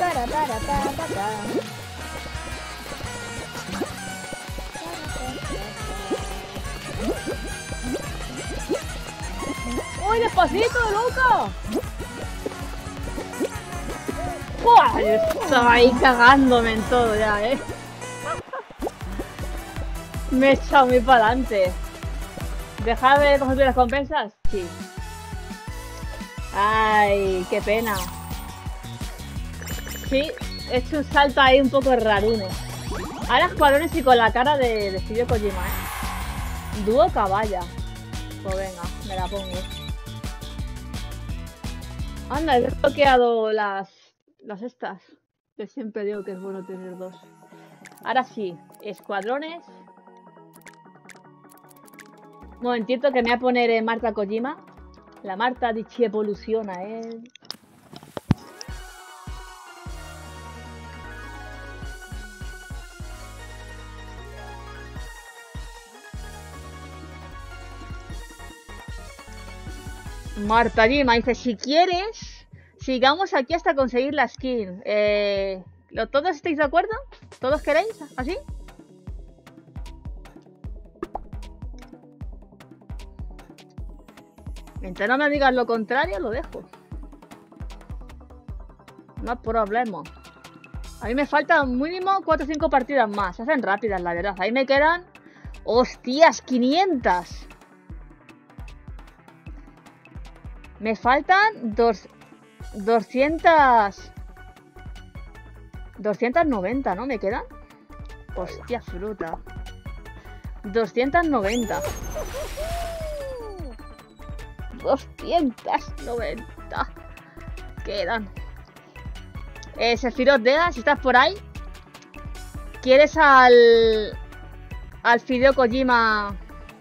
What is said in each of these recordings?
¡Uy, despacito, loca! ¡Buah! Yo estaba ahí cagándome en todo ya, Me he echado muy para adelante. ¿Dejar de coger las recompensas? Sí. Ay, qué pena. Sí, he hecho un salto ahí un poco raruno. Ahora escuadrones y con la cara de Hideo Kojima, Dúo caballa. Pues venga, me la pongo. Anda, he desbloqueado las estas. Que siempre digo que es bueno tener dos. Ahora sí, escuadrones. Un momentito que me voy a poner Marta Kojima. La Marta Dichi evoluciona, Marta Kojima dice, si quieres, sigamos aquí hasta conseguir la skin. ¿Todos estáis de acuerdo? ¿Todos queréis? ¿Así? Mientras no me digas lo contrario, lo dejo. No hay problema. A mí me faltan mínimo 4 o 5 partidas más. Se hacen rápidas, la verdad. Ahí me quedan... ¡Hostias! ¡500! Me faltan 290, ¿no? ¿Me quedan? ¡Hostia fruta! 290. 290 quedan. Sephiroth Dea, si estás por ahí, ¿quieres al Hideo Kojima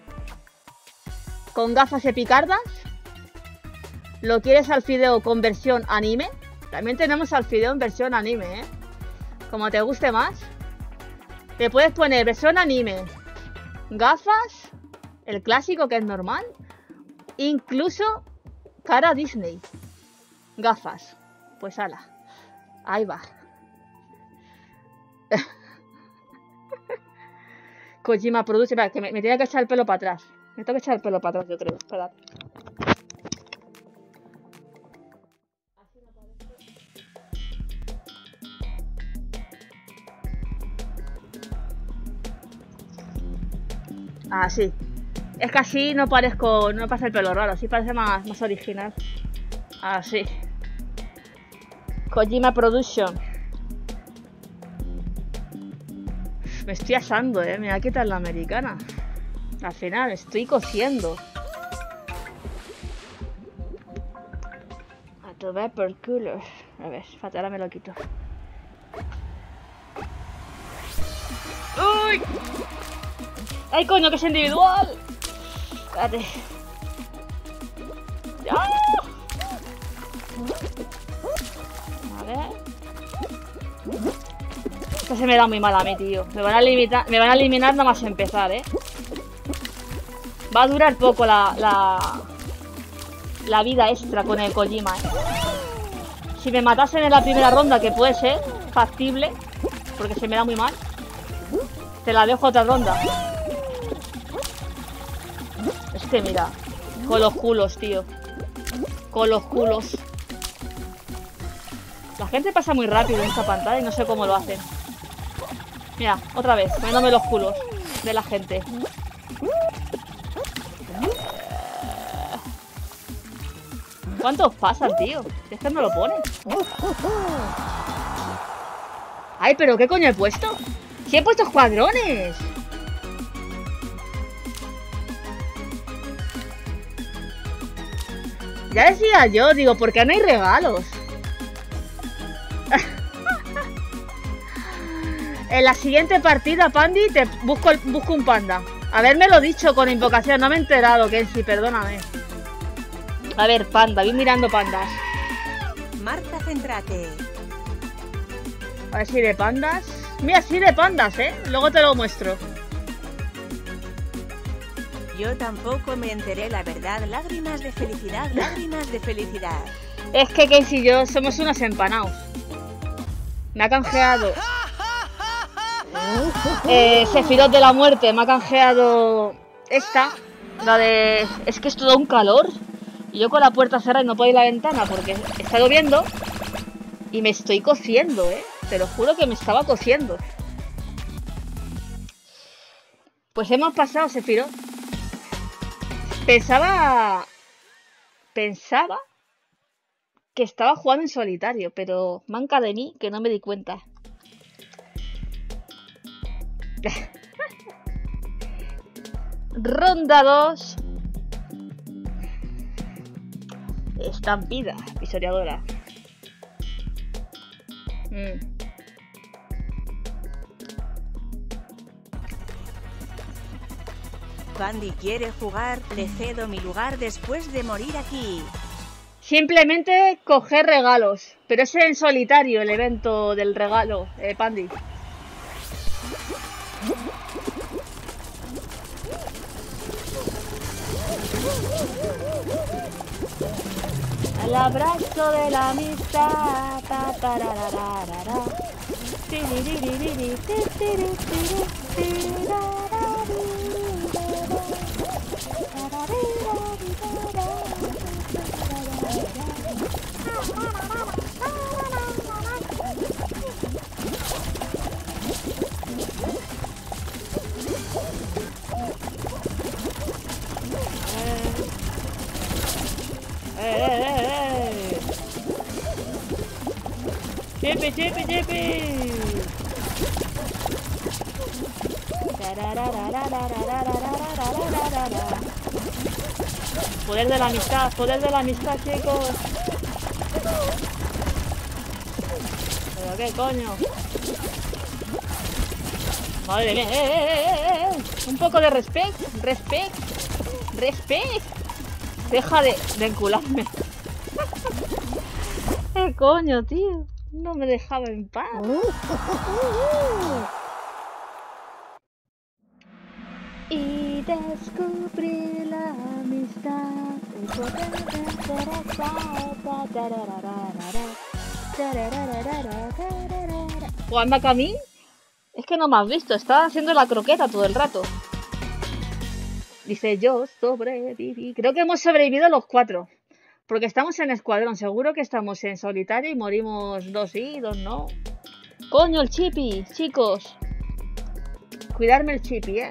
con gafas epicardas? ¿Lo quieres al Fideo con versión anime? También tenemos al Fideo en versión anime, como te guste más. Te puedes poner versión anime, gafas, el clásico que es normal, incluso cara Disney. Gafas. Pues ala. Ahí va. Kojima produce... Espera, que me tenía que echar el pelo para atrás. Me tengo que echar el pelo para atrás, yo creo. Esperad. Ah, sí. Es que así no parezco... No pasa el pelo raro. Así parece más original. Así. Kojima Production. Me estoy asando, me voy a quitar la americana. Al final, estoy cociendo. A tu vapor cooler. A ver, fatal, ahora me lo quito. ¡Uy! ¡Ay, coño, que es individual! Espérate. ¡Ah! A ver. Esto se me da muy mal a mí, tío. Me van a eliminar nada más empezar, Va a durar poco la vida extra con el Kojima, Si me matasen en la primera ronda, que puede ser factible, porque se me da muy mal, te la dejo otra ronda. Es que mira, con los culos, tío. Con los culos. La gente pasa muy rápido en esta pantalla y no sé cómo lo hacen. Mira, otra vez, poniéndome los culos de la gente. ¿Cuántos pasan, tío? Si es que no lo ponen. Ay, pero ¿qué coño he puesto? ¡Sí he puesto escuadrones! Ya decía yo, digo, ¿por qué no hay regalos? En la siguiente partida, Pandi, te busco un panda. Habérmelo dicho con invocación, no me he enterado, Kenshi, perdóname. A ver, panda, voy mirando pandas. Marta, céntrate. A ver si de pandas. Mira, sí de pandas, luego te lo muestro. Yo tampoco me enteré, la verdad. Lágrimas de felicidad, lágrimas de felicidad. Es que Kenshi y yo somos unos empanados. Me ha canjeado Sephiroth de la muerte. Me ha canjeado esta. La de... Es que es todo un calor. Y yo con la puerta cerrada y no puedo ir a la ventana porque está lloviendo. Y me estoy cociendo, te lo juro que me estaba cociendo. Pues hemos pasado, Sephiroth. Pensaba que estaba jugando en solitario, pero manca de mí que no me di cuenta. Ronda 2. Estampida, pisoteadora. Pandy quiere jugar, le cedo mi lugar después de morir aquí. Simplemente coger regalos, pero es en solitario el evento del regalo, Pandy. El abrazo de la amistad. Chippy, chippy, chippy. Poder de la amistad, chicos. Pero qué coño. Madre mía, un poco de respect. Deja de encularme. ¿Qué coño, tío? No me dejaba en paz. Y descubrí la amistad. ¿Jugando a Camille? Es que no me has visto, estaba haciendo la croqueta todo el rato. Dice, yo sobreviví. Creo que hemos sobrevivido los 4. Porque estamos en escuadrón. Seguro que estamos en solitario y morimos 2 sí, 2 no. Coño, el Chippy, chicos. Cuidarme el Chippy,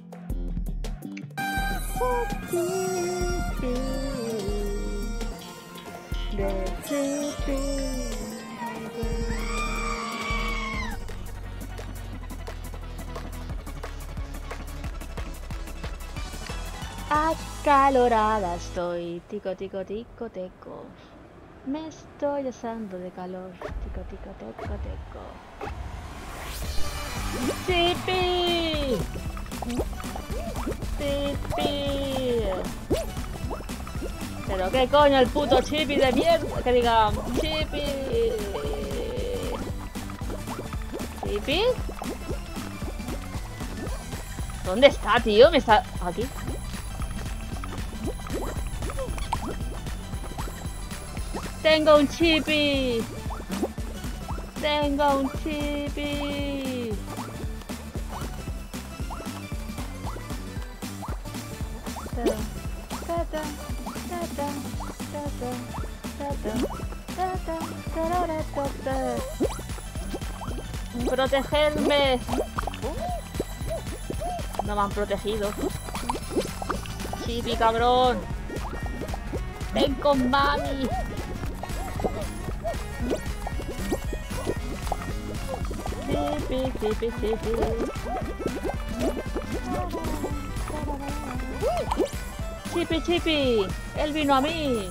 Acalorada estoy, tico, tico, tico, teco. Me estoy asando de calor, tico, tico, teco, teco. ¡Chippy! ¡Chippy! Pero qué coño, el puto Chippy de mierda, que diga Chippy. ¿Chippy? ¿Dónde está, tío? Me está... aquí. Tengo un Chippy. Tengo un Chippy. Protegerme. No me han protegido. Chippy, cabrón. Ven con mami. Chippy, Chippy. Chippy, Chippy. Él vino a mí.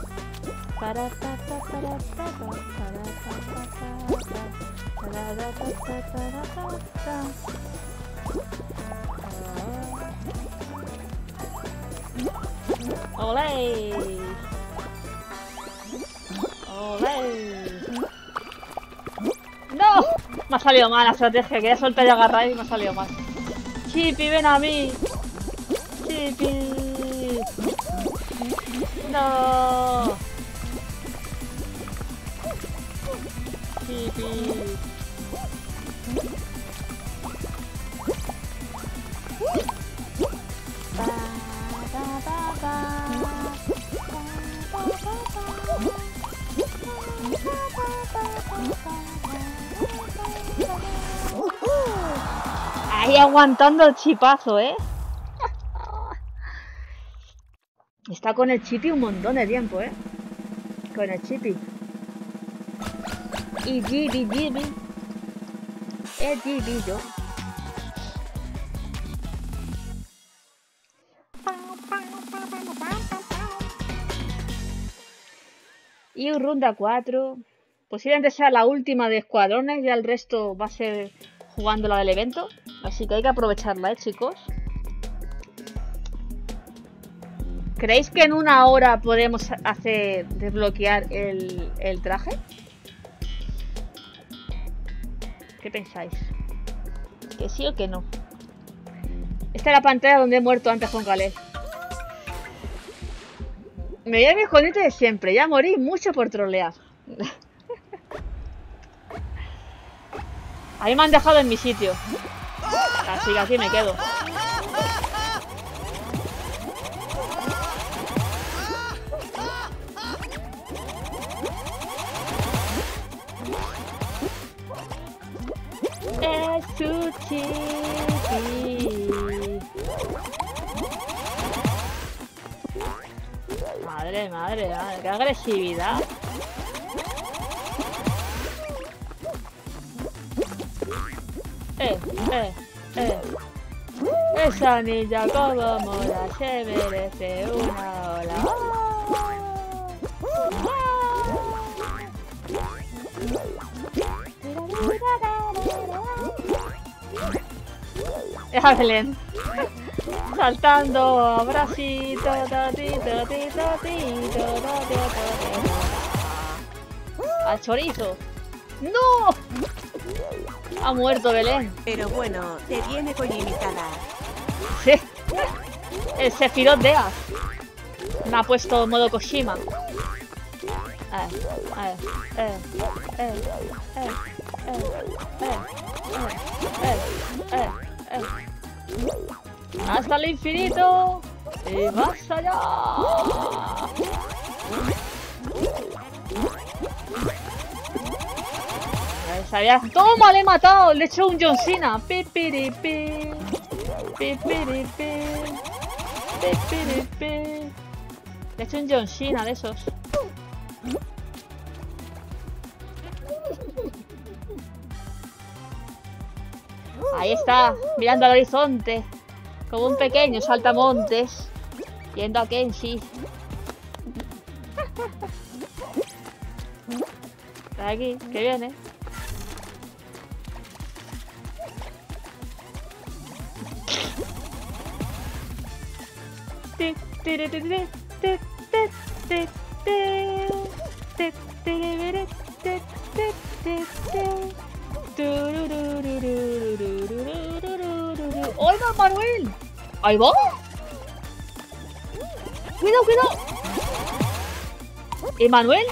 ¡Olé! ¡Olé! ¡No! Me ha salido mal la estrategia. Quería soltar y agarrar y me ha salido mal. Chippy, ven a mí. Chippy. No. chipi. Ahí aguantando el chipazo, ¿eh? Está con el chipi un montón de tiempo, ¿eh? Con el chipi. Y jibi. El jibillo. Y ronda 4. Posiblemente sea la última de escuadrones. Ya el resto va a ser jugando la del evento. Así que hay que aprovecharla, chicos. ¿Creéis que en una hora podemos desbloquear el traje? ¿Qué pensáis? ¿Que sí o que no? Esta es la pantalla donde he muerto antes con Caleb. Me voy a mi escondite de siempre. Ya morí mucho por trolear. Ahí me han dejado en mi sitio. Así que aquí me quedo. Es su chipi. Madre, qué agresividad. Esa niña como mola se merece una ola. A Belén saltando abracito, al chorizo. ¡No! Ha muerto Belén. Pero bueno, te viene colimitada. Sí. El Sephiroth Deas me ha puesto modo Kojima. Hasta el infinito y más allá. Sabía. ¡Toma! Le he matado. Le he hecho un John Cena. Pipiripi. Pipiripi. Pipiripi. Le he hecho un John Cena de esos. Ahí está, mirando al horizonte, como un pequeño saltamontes, yendo a Kenshi. Está aquí, que viene. ¡Hola, Manuel! ¡Ahí va! ¡Cuidado, cuidado! ¿Y Manuel?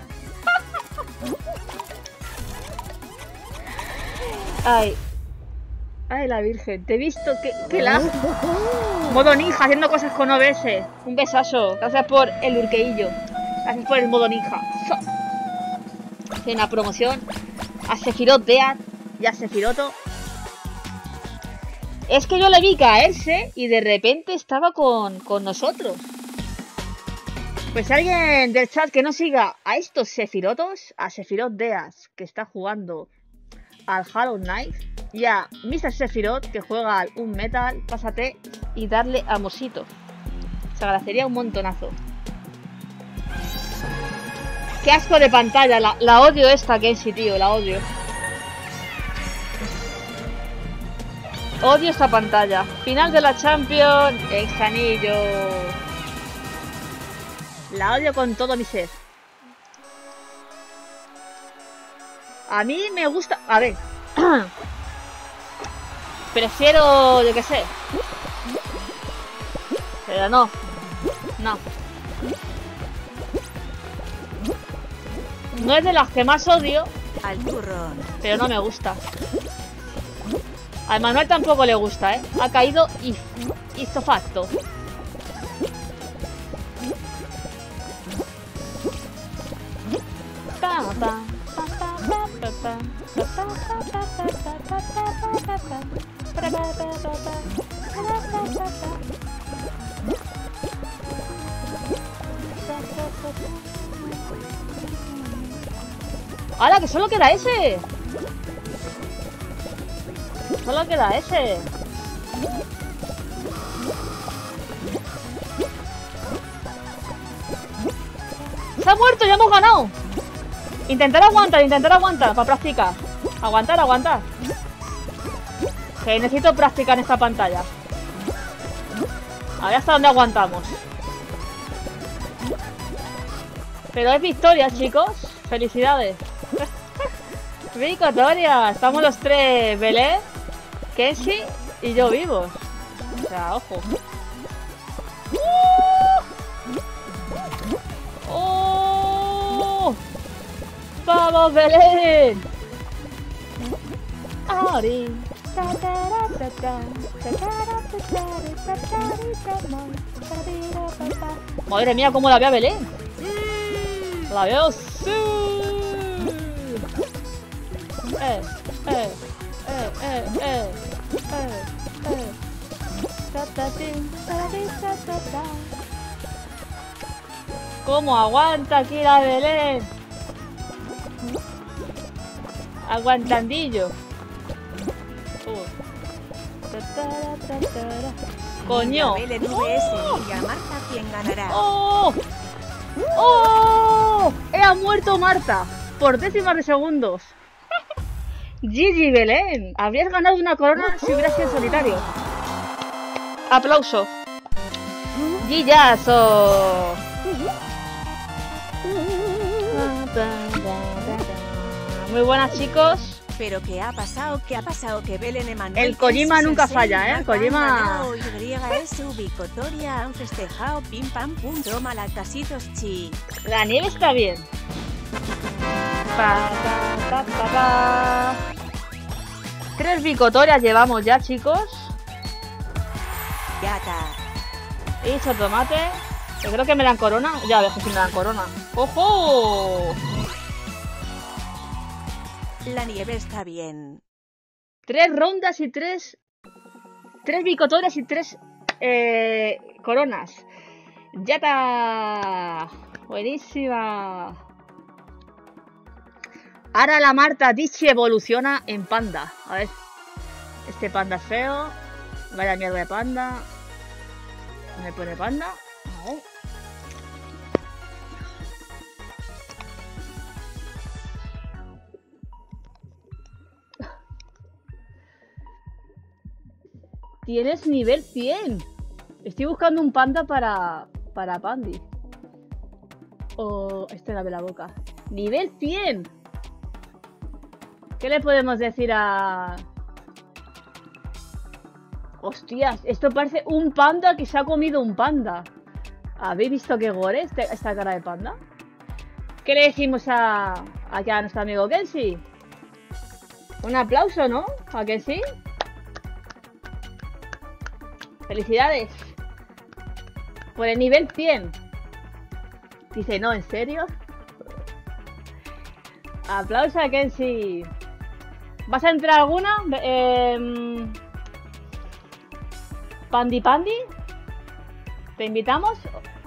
¡Ay! ¡Ay, la Virgen! Te he visto que la... Modo ninja, haciendo cosas con OBS. Un besazo. Gracias por el urqueillo. Gracias por el modo ninja. Tiene una promoción a Sephiroth Dead y a Sephiroto. Es que yo le vi caerse y de repente estaba con nosotros. Pues alguien del chat que no siga a estos Sephirotos, a Sephiroth Dead, que está jugando al Hollow Knight, y a Mr. Sephiroth, que juega al Unmetal, pásate y darle amorcito. Se agradecería un montonazo. Qué asco de pantalla, la odio esta Kenshi, tío, la odio. Odio esta pantalla. Final de la Champions, exanillo. La odio con todo mi ser. A mí me gusta... A ver. Prefiero, yo qué sé. Pero no. No. No es de las que más odio, Al turrón. Pero no me gusta. Al Manuel tampoco le gusta, ¿eh? Ha caído hizo facto. ¡Hala, que solo queda ese! Solo queda ese. ¡Se ha muerto! ¡Ya hemos ganado! Intentar aguantar para practicar. Aguantar. Que necesito practicar en esta pantalla. A ver hasta dónde aguantamos. Pero es victoria, chicos. Felicidades. Victoria. Estamos los tres, Belén, Kenshi y yo vivos. O sea, ojo. ¡Oh! ¡Vamos, Belén! Ari. Madre mía, cómo la veo a Belén. La veo. ¿Cómo aguanta aquí la Belén? Aguantandillo. Coño. Belén vs Niña Marta, ¿quién ganará? ¡Oh! ¡Oh! ¡Ha muerto Marta! Por décimas de segundos. Gigi Belén. Habrías ganado una corona si hubieras sido solitario. Aplauso. Gillazo. Muy buenas, chicos. ¿Pero qué ha pasado? ¿Qué ha pasado? Que Belén Emanuel... El Kojima nunca falla, ¿eh? Kojima... YS Ubicotoria han festejado pim pam pum toma lactasitos chi. La nieve está bien. Pa, pa, pa, pa, pa. 3 bicotorias llevamos ya, chicos. Ya está. He dicho tomate. Yo creo que me dan corona. Ya ves que si me dan corona. ¡Ojo! La nieve está bien. 3 rondas y 3 bicotorias y 3 coronas. ¡Ya está! Buenísima. Ahora la Marta Dichi evoluciona en panda. A ver. Este panda es feo. Vaya mierda de panda. Me pone panda. A ver. Tienes nivel 100. Estoy buscando un panda para Pandi. O este la de la boca. Nivel 100. ¿Qué le podemos decir a...? Hostias, esto parece un panda que se ha comido un panda. ¿Habéis visto qué gore esta cara de panda? ¿Qué le decimos aquí a nuestro amigo Kenshi? Un aplauso, ¿no? ¿A que sí? ¡Felicidades! Por el nivel 100. Dice, no, ¿en serio? Aplauso a Kenshi. ¿Vas a entrar alguna? Pandi Pandi. ¿Te invitamos?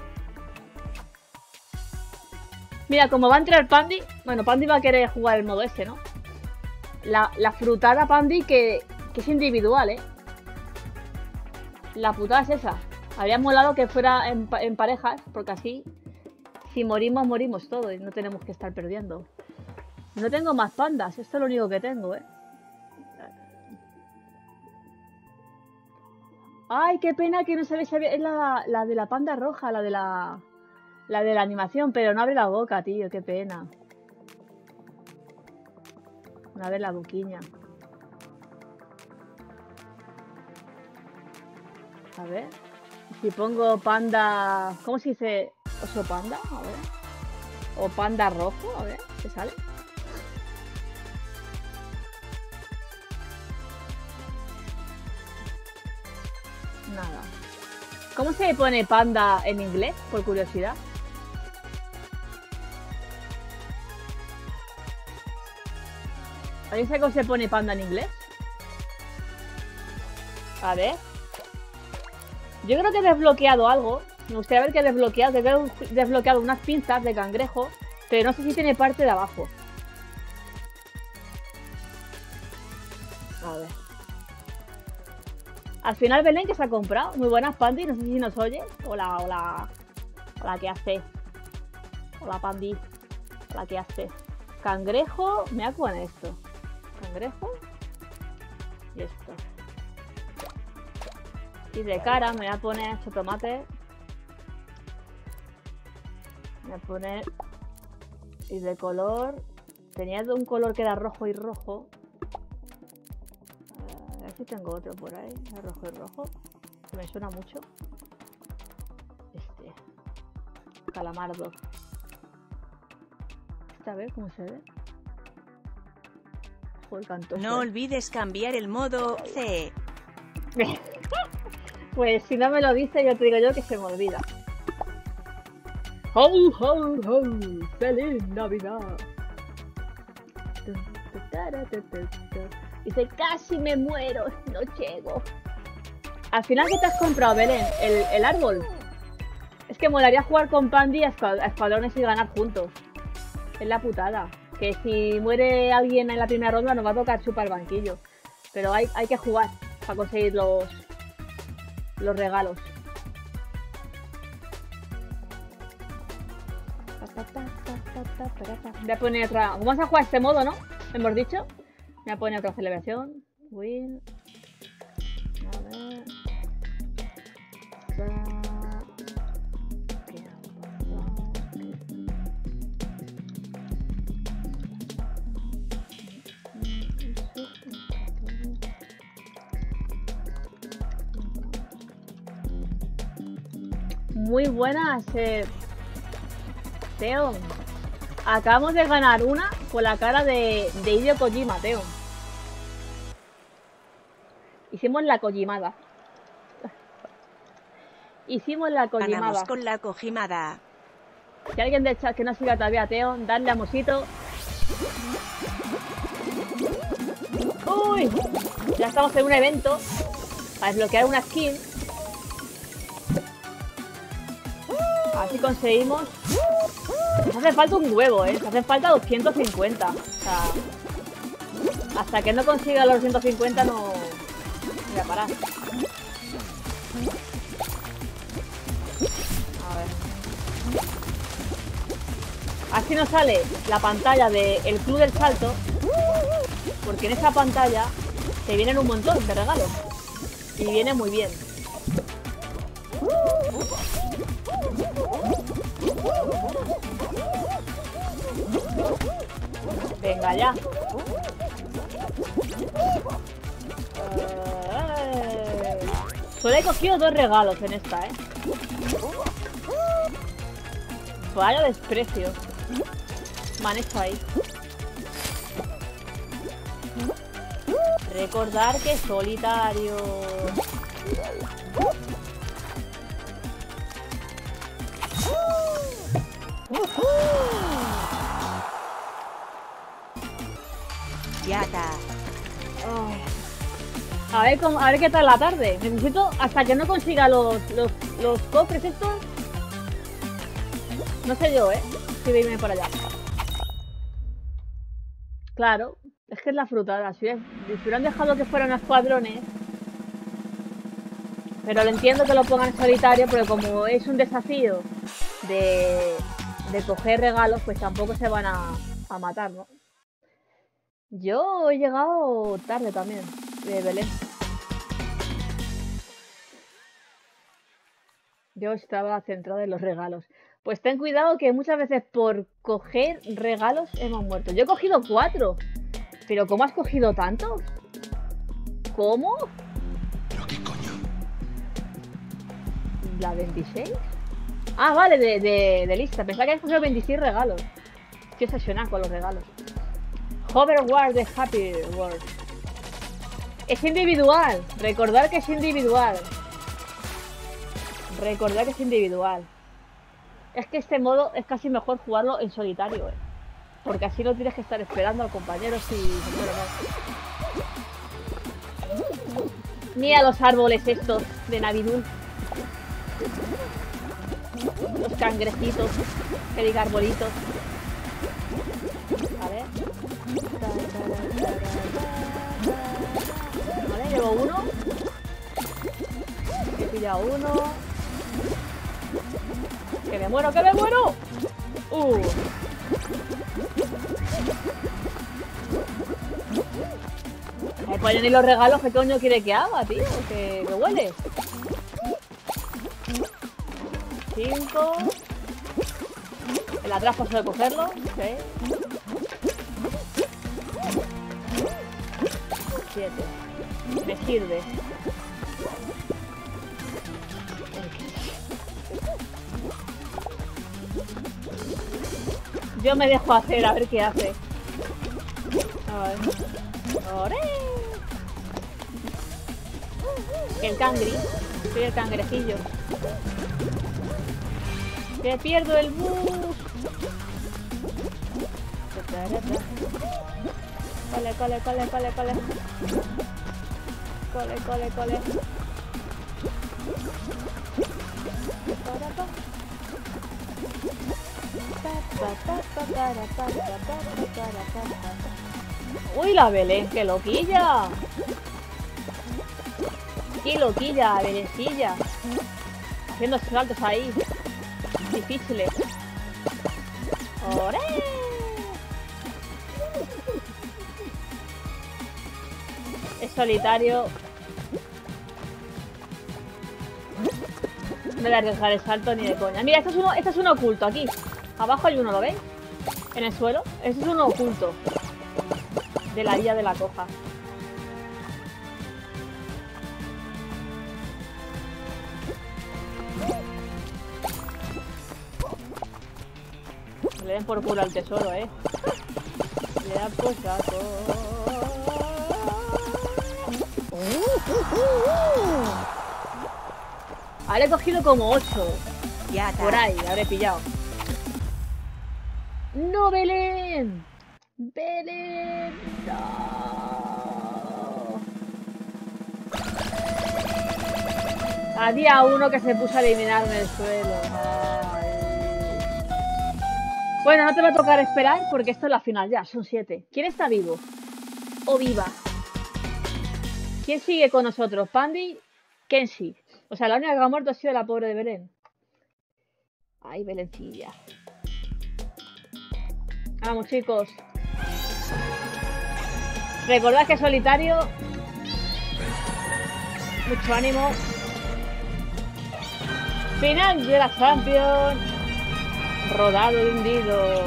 Mira, como va a entrar Pandi. Bueno, Pandi va a querer jugar el modo este, ¿no? La frutada Pandi que es individual, ¿eh? La putada es esa. Habría molado que fuera en parejas, porque así, si morimos, morimos todos y no tenemos que estar perdiendo. No tengo más pandas, esto es lo único que tengo, ¿eh? Ay, qué pena que no se ve, es la de la panda roja, la de la animación, pero no abre la boca, tío, qué pena. No abre la boquiña. A ver, si pongo panda, ¿cómo se dice? Oso panda, a ver. O panda rojo, a ver, ¿qué sale? Nada. ¿Cómo se pone panda en inglés? Por curiosidad. ¿Alguien sabe cómo se pone panda en inglés? A ver. Yo creo que he desbloqueado algo. Me gustaría ver que he desbloqueado. Que he desbloqueado unas pinzas de cangrejo. Pero no sé si tiene parte de abajo. A ver. Al final Belén, que se ha comprado. Muy buenas, Pandi. No sé si nos oye. Hola, hola. Hola, ¿qué hace? Hola, Pandi. Hola, ¿qué hace? Cangrejo. Me hago con esto. Cangrejo. Y esto. Y de cara me voy a poner este tomate. Me voy a poner. Y de color. Tenía un color que era rojo y rojo. A ver si tengo otro por ahí. Rojo y rojo. Me suena mucho. Este. Calamardo. A ver cómo se ve. Joder, canto. No olvides cambiar el modo C. Pues si no me lo dice, yo te digo yo que se me olvida. ¡Ho, ho, ho! ¡Feliz Navidad! Dice, casi me muero, no llego. Al final, ¿qué te has comprado, Belén? ¿El árbol? Es que molaría jugar con Pandi a escuadrones y ganar juntos. Es la putada. Que si muere alguien en la primera ronda nos va a tocar chupar el banquillo. Pero hay que jugar para conseguir los regalos. Voy a poner otra. Vamos a jugar este modo, ¿no? Hemos dicho. Voy a poner otra celebración. Win. A ver. Muy buenas, Teo. Acabamos de ganar una con la cara de Hideo Kojima, Teo. Hicimos la Kojimada. Hicimos la Kojimada. Ganamos con la Kojimada. Si alguien del chat que no siga todavía a Teo, dadle a Mosito. ¡Uy! Ya estamos en un evento para desbloquear una skin. Así conseguimos. Nos hace falta un huevo, Nos hace falta 250. O sea, hasta que no consiga los 250 no voy a parar. A ver. Así nos sale la pantalla del Club del Salto. Porque en esa pantalla te vienen un montón de regalos. Y viene muy bien. Venga ya. Solo he cogido 2 regalos en esta, Vaya desprecio. Me han hecho ahí. Recordar que es solitario. Ya está. A ver qué tal la tarde. Necesito, hasta que no consiga los cofres estos. No sé yo, si irme por allá. Claro, es que es la frutada. Si hubieran dejado que fueran escuadrones. Pero lo entiendo que lo pongan en solitario, porque como es un desafío de coger regalos, pues tampoco se van a matar, ¿no? Yo he llegado tarde también, de Belén. Yo estaba centrada en los regalos. Pues ten cuidado que muchas veces por coger regalos hemos muerto. Yo he cogido 4. ¿Pero cómo has cogido tantos? ¿Cómo? ¿Pero qué coño? ¿La 26? Ah, vale, de lista. Pensaba que habías cogido 26 regalos. Estoy obsesionada con los regalos. Hoverward de Happy World. Es individual. Recordar que es individual. Recordad que es individual. Es que este modo es casi mejor jugarlo en solitario, porque así no tienes que estar esperando al compañero si se muere mal. Mira los árboles estos de Navidul. Los cangrejitos, que diga arbolitos. Vale. Vale, llevo uno. He pillado uno. ¡Que me muero, que me muero! Me ponen ni los regalos, ¿qué coño quiere que haga, tío? Que huele. 5. El atrás paso de cogerlo. 6. 7. Me sirve. Yo me dejo hacer, a ver qué hace. A ver. ¡Ore! El cangri. Soy el cangrejillo. ¡Que pierdo el bus! Cole, cole, cole, cole, cole. Cole, cole, cole. ¡Uy, la Belén! ¡Qué loquilla! ¡Qué loquilla, Belencilla! Haciendo saltos ahí. Difíciles. ¡Ore! Es solitario. No voy a arriesgar el salto ni de coña. Mira, este es uno oculto aquí. Abajo hay uno, ¿lo veis? En el suelo. Este es uno oculto. De la guía de la coja. Le den por culo al tesoro, Le dan por saco. Ahora he cogido como 8. Ya está. Por ahí, habré pillado. ¡No, Belén! ¡Belén! ¡No! Había uno que se puso a eliminarme el suelo. Ay. Bueno, no te va a tocar esperar porque esto es la final ya, son 7. ¿Quién está vivo? ¿O viva? ¿Quién sigue con nosotros? ¿Pandi? Kenshi. O sea, la única que ha muerto ha sido la pobre de Belén. Ay, Belencilla. Vamos, chicos. Recordad que es solitario. Mucho ánimo. Final de la Champions. Rodado y hundido.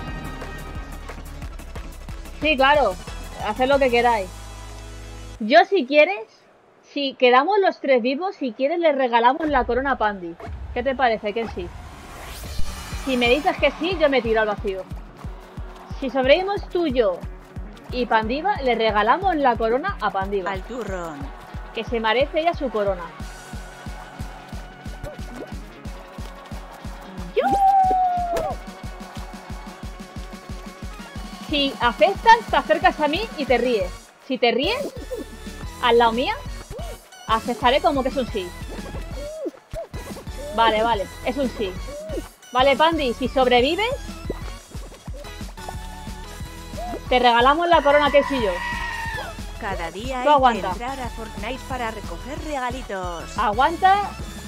Sí, claro. Haced lo que queráis. Yo, si quieres, si quedamos los 3 vivos, si quieres, le regalamos la corona a Pandi. ¿Qué te parece, Kenshi? Si me dices que sí, yo me tiro al vacío. Si sobrevivimos tú, yo y Pandiva, le regalamos la corona a Pandiva. Al turrón. Que se merece ella su corona. ¡Yo! Si aceptas, te acercas a mí y te ríes. Si te ríes, al lado mía, aceptaré como que es un sí. Vale, vale, es un sí. Vale, Pandi, si sobrevives, te regalamos la corona que sí yo. Cada día Tú hay aguanta. que entrar a Fortnite para recoger regalitos. Aguanta.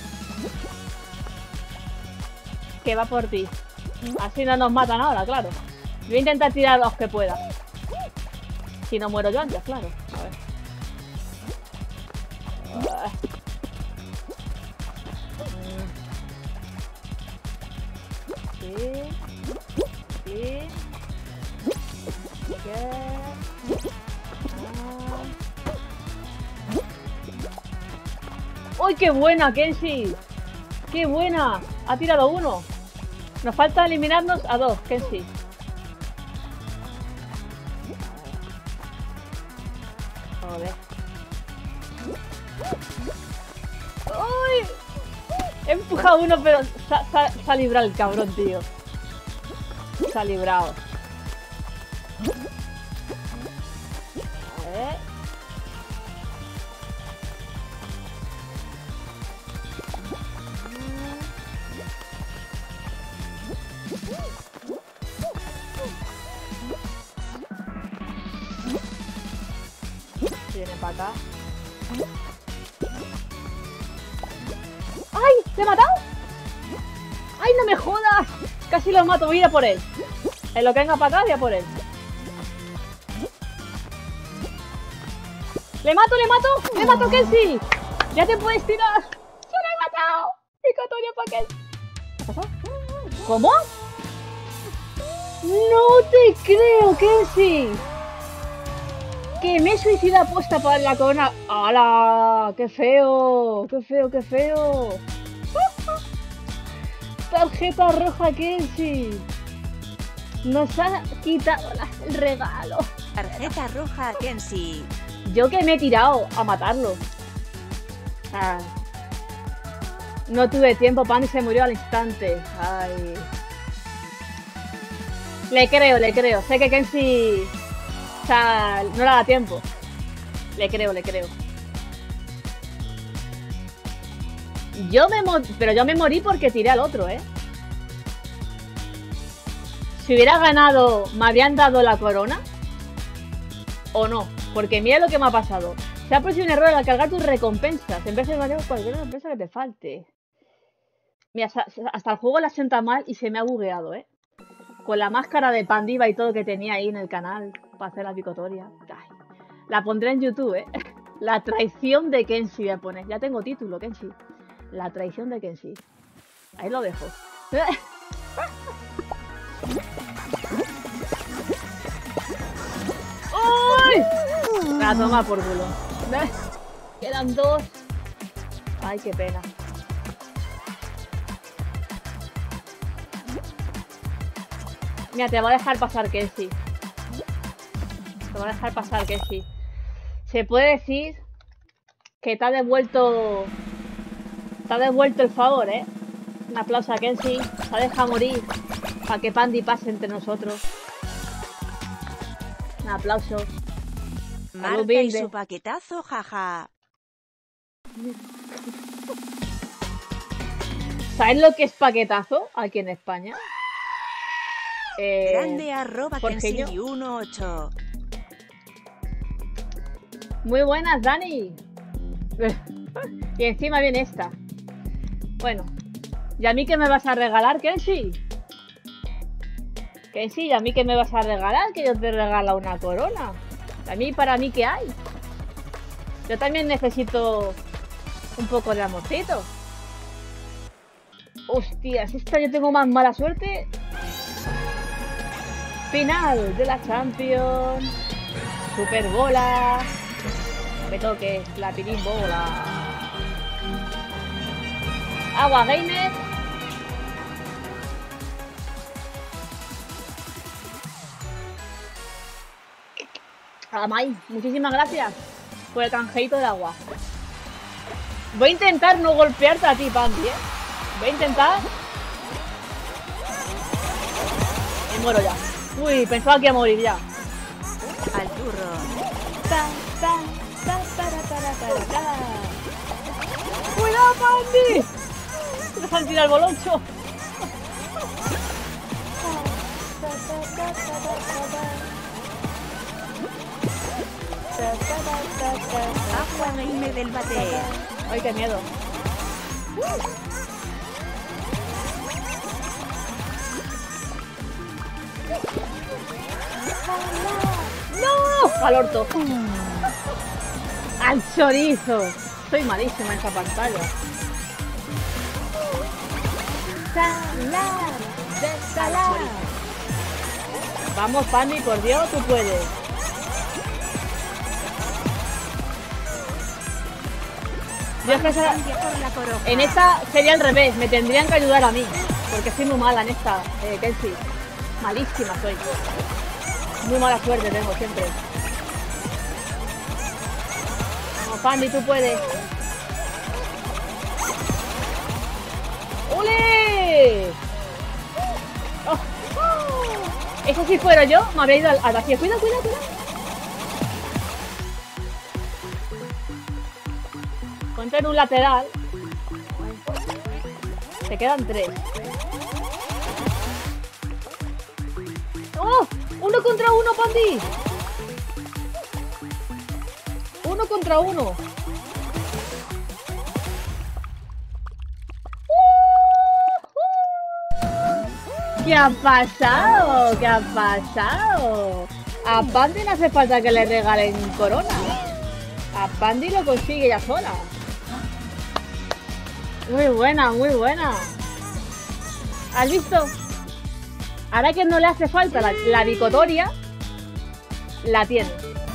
Que va por ti. Así no nos matan ahora, claro. Voy a intentar tirar los que pueda. Si no muero yo antes, claro. A ver. Sí. Sí. ¡Uy, qué buena, Kenshi! ¡Qué buena! Ha tirado uno. Nos falta eliminarnos a 2, Kenshi. Joder. ¡Uy! He empujado uno, pero se ha librado el cabrón, tío. Se ha librado. A ver. Viene para acá. ¡Ay! ¿Le he matado? ¡Ay, no me jodas! Casi lo mato, voy a ir a por él. En lo que venga para acá, voy a por él. ¡Le mato, le mato! ¡Le mato, Kenshi! ¡Ya te puedes tirar! ¡Se lo he matado! ¡Picatoria para Kenshi! ¿Qué ha pasado? ¿Cómo? ¡No te creo, Kenshi! Que me he suicidado aposta para la corona. ¡Hala! ¡Qué feo! ¡Qué feo, qué feo! Tarjeta roja, Kenshi. Nos ha quitado el regalo. Tarjeta roja, Kenshi. Yo que me he tirado a matarlo. Ah. No tuve tiempo, Pandy se murió al instante. Ay. Le creo, le creo. Sé que Kenshi... O sea, no le da tiempo. Le creo, le creo. Pero yo me morí porque tiré al otro, ¿eh? Si hubiera ganado, ¿me habrían dado la corona? ¿O no? Porque mira lo que me ha pasado. Se ha producido un error al cargar tus recompensas. En vez de ganar cualquier recompensa que te falte. Mira, hasta el juego la sienta mal y se me ha bugueado, ¿eh? Con la máscara de Pandiva y todo que tenía ahí en el canal para hacer la picotoria. Ay, la pondré en YouTube, ¿eh? La traición de Kenshi voy a poner. Ya tengo título, Kenshi. La traición de Kenshi. Ahí lo dejo. ¡Ay! La toma por culo. Quedan dos. Ay, qué pena. Mira, te va a dejar pasar Kenshi. Te va a dejar pasar Kenshi. Se puede decir que te ha devuelto... Te ha devuelto el favor, ¿eh? Un aplauso a Kenshi. Se ha dejado morir para que Pandy pase entre nosotros. Un aplauso. Marta y su paquetazo, jaja. ¿Sabes lo que es paquetazo aquí en España? Grande arroba Jorgeño. Kenshi 18. Muy buenas, Dani. Y encima viene esta. Bueno. ¿Y a mí qué me vas a regalar, Kenshi? Kenshi, ¿y a mí qué me vas a regalar? Que yo te regalo una corona. ¿A mí, para mí, qué hay? Yo también necesito un poco de amorcito. Hostias, esta yo tengo más mala suerte. Final de la Champions. Super bola. No me toques, Platinum bola. Agua Gamer. Amai, muchísimas gracias por el canjeito de agua. Voy a intentar no golpearte a ti, Pandy, ¿eh? Voy a intentar. Me muero ya. Uy, pensaba que iba a morir ya. Al turro. ¡Cuidado, Pandy! ¡Deja de tirar el boloncho! Agua Gamer del bate. ¡Ay, qué miedo! ¡No! ¡Al orto! ¡Al chorizo! Soy malísima en esta pantalla. ¡Salar! ¡De salar! Vamos, Pandy, por Dios, tú puedes. Yo es que en esta sería al revés, me tendrían que ayudar a mí, porque soy muy mala en esta, Kenshi. Malísima soy. Muy mala suerte tengo siempre. Vamos, Pandy, tú puedes. ¡Ole! ¡Oh! ¡Oh! Eso si fuera yo, me habría ido al vacío. Cuidado, cuidado, cuidado. Ponte en un lateral. Te quedan 3. ¡Oh! ¡Uno contra uno, Pandi! ¡Uno contra uno! ¿Qué ha pasado? ¿Qué ha pasado? A Pandi no hace falta que le regalen corona. A Pandi lo consigue ella sola. Muy buena, muy buena. ¿Has visto? Ahora que no le hace falta la bicotoria, la tiene.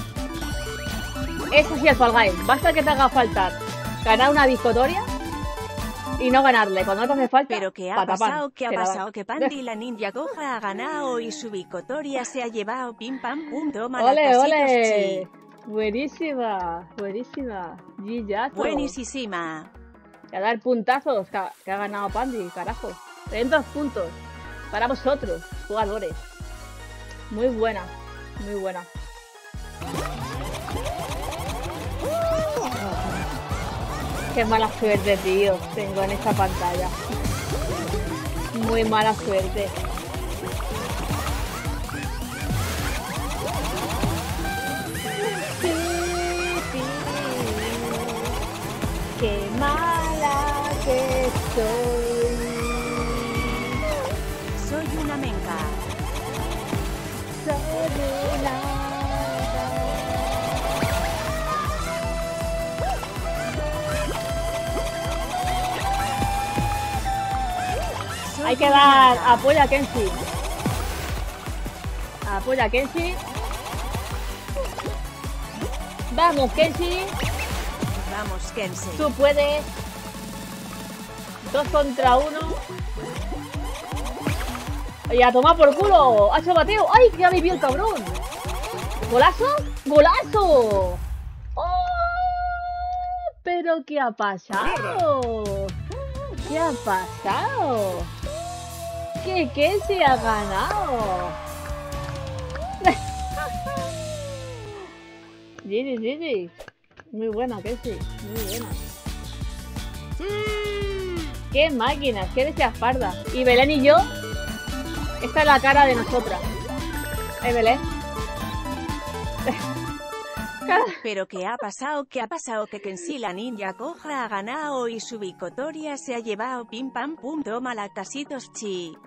Es así el Fall Guys. Basta que te haga falta ganar una bicotoria y no ganarle. Cuando no te hace falta, pero ¿qué ha patapán, pasado? ¿Qué ha pasado? Que Pandi la ninja coja ha ganado y su bicotoria se ha llevado pim pam pum toma ¡Ole, las ole! casitos, chi. Buenísima, buenísima. Gillazo. Buenísima. Y a dar puntazos que ha ganado Pandi, carajo. 300 puntos. Para vosotros, jugadores. Muy buena, muy buena. Qué mala suerte, tío, tengo en esta pantalla. Muy mala suerte. Qué mala que soy. Soy una menca. Soy una... Hay que dar apoyo a Kenshi. Apoyo a Kenshi. Vamos, Kenshi. Vamos, Kenshi. Tú puedes. 2 contra 1. Y a tomar por culo. Ha hecho bateo. ¡Ay, que ha vivido el cabrón! ¿Golazo? ¡Golazo! ¡Oh! ¿Pero qué ha pasado? ¿Qué ha pasado? ¿Qué se ha ganado? Gigi. Muy buena, Kenshi. Muy buena. ¡Qué máquinas! ¡Qué desafarda! Y Belén y yo, esta es la cara de nosotras. Belén. Pero ¿qué ha pasado? ¿Qué ha pasado? Que Kenshi la ninja coja ha ganado y su bicotoria se ha llevado pim pam pum toma la casitos, chi.